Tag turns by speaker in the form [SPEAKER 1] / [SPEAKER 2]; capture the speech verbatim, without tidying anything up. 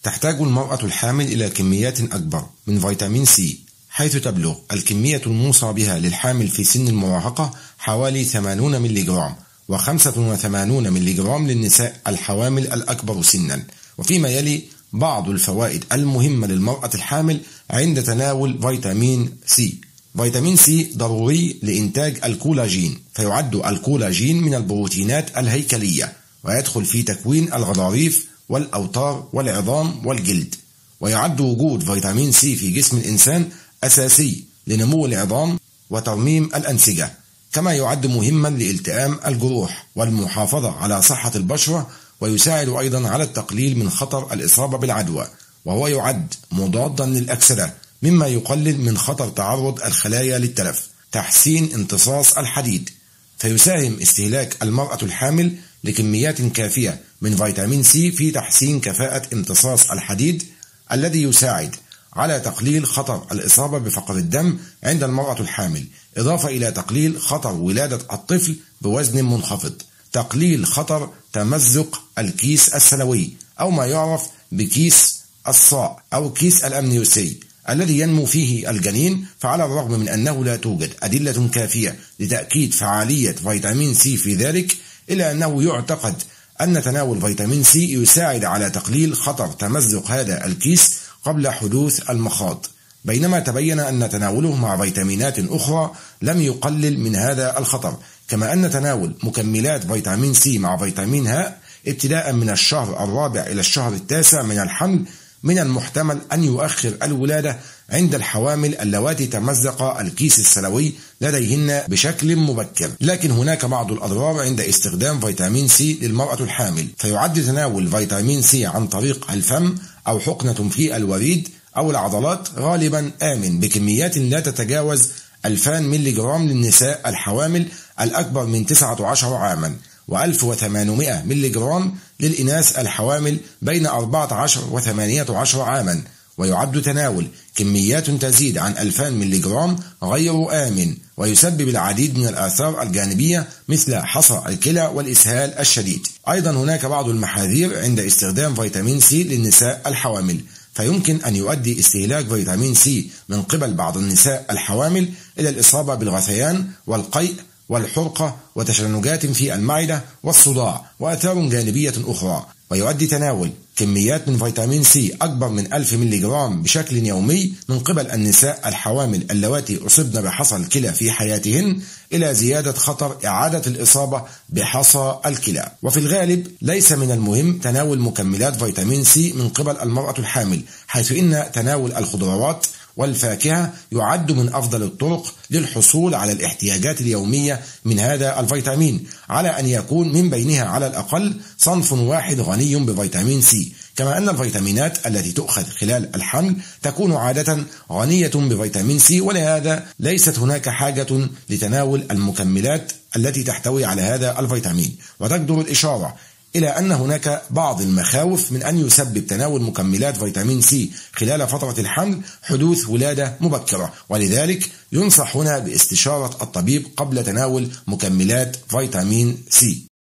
[SPEAKER 1] تحتاج المرأة الحامل إلى كميات أكبر من فيتامين سي، حيث تبلغ الكمية الموصى بها للحامل في سن المراهقة حوالي ثمانين ملي جرام، وخمسة وثمانين ملي جرام للنساء الحوامل الأكبر سنا. وفيما يلي بعض الفوائد المهمة للمرأة الحامل عند تناول فيتامين سي. فيتامين سي ضروري لإنتاج الكولاجين، فيعد الكولاجين من البروتينات الهيكلية، ويدخل في تكوين الغضاريف والأوتار والعظام والجلد. ويعد وجود فيتامين سي في جسم الإنسان أساسي لنمو العظام وترميم الأنسجة، كما يعد مهما لالتئام الجروح والمحافظة على صحة البشرة، ويساعد أيضا على التقليل من خطر الإصابة بالعدوى، وهو يعد مضادا للأكسدة مما يقلل من خطر تعرض الخلايا للتلف. تحسين امتصاص الحديد، فيساهم استهلاك المرأة الحامل لكميات كافية من فيتامين سي في تحسين كفاءة امتصاص الحديد، الذي يساعد على تقليل خطر الإصابة بفقر الدم عند المرأة الحامل، إضافة إلى تقليل خطر ولادة الطفل بوزن منخفض، تقليل خطر تمزق الكيس السلوي أو ما يعرف بكيس الصاع أو كيس الأمنيوسي الذي ينمو فيه الجنين. فعلى الرغم من أنه لا توجد أدلة كافية لتأكيد فعالية فيتامين سي في ذلك، إلا أنه يعتقد أن تناول فيتامين سي يساعد على تقليل خطر تمزق هذا الكيس قبل حدوث المخاض، بينما تبين أن تناوله مع فيتامينات أخرى لم يقلل من هذا الخطر. كما أن تناول مكملات فيتامين سي مع فيتامين ه ابتداء من الشهر الرابع إلى الشهر التاسع من الحمل من المحتمل أن يؤخر الولادة عند الحوامل اللواتي تمزق الكيس السلوي لديهن بشكل مبكر. لكن هناك بعض الأضرار عند استخدام فيتامين سي للمرأة الحامل، فيعد تناول فيتامين سي عن طريق الفم أو حقنة في الوريد أو العضلات غالبا آمن بكميات لا تتجاوز ألفين ملي جرام للنساء الحوامل الأكبر من تسعة عشر عاما، وألف وثمانمائة ملي جرام للإناث الحوامل بين أربعة عشر وثمانية عشر عاما. ويعد تناول كميات تزيد عن ألفين ملي جرام غير آمن، ويسبب العديد من الآثار الجانبية مثل حصى الكلى والإسهال الشديد. أيضا هناك بعض المحاذير عند استخدام فيتامين سي للنساء الحوامل، فيمكن أن يؤدي استهلاك فيتامين سي من قبل بعض النساء الحوامل إلى الإصابة بالغثيان والقيء والحرقة وتشنجات في المعدة والصداع وآثار جانبية أخرى. ويؤدي تناول كميات من فيتامين سي أكبر من ألف ملي جرام بشكل يومي من قبل النساء الحوامل اللواتي أصبن بحصى الكلى في حياتهن إلى زيادة خطر إعادة الإصابة بحصى الكلى. وفي الغالب ليس من المهم تناول مكملات فيتامين سي من قبل المرأة الحامل، حيث إن تناول الخضروات والفاكهة يعد من أفضل الطرق للحصول على الاحتياجات اليومية من هذا الفيتامين، على أن يكون من بينها على الأقل صنف واحد غني بفيتامين سي. كما أن الفيتامينات التي تؤخذ خلال الحمل تكون عادة غنية بفيتامين سي، ولهذا ليست هناك حاجة لتناول المكملات التي تحتوي على هذا الفيتامين. وتجدر الإشارة إلى أن هناك بعض المخاوف من أن يسبب تناول مكملات فيتامين سي خلال فترة الحمل حدوث ولادة مبكرة، ولذلك ينصح هنا باستشارة الطبيب قبل تناول مكملات فيتامين سي.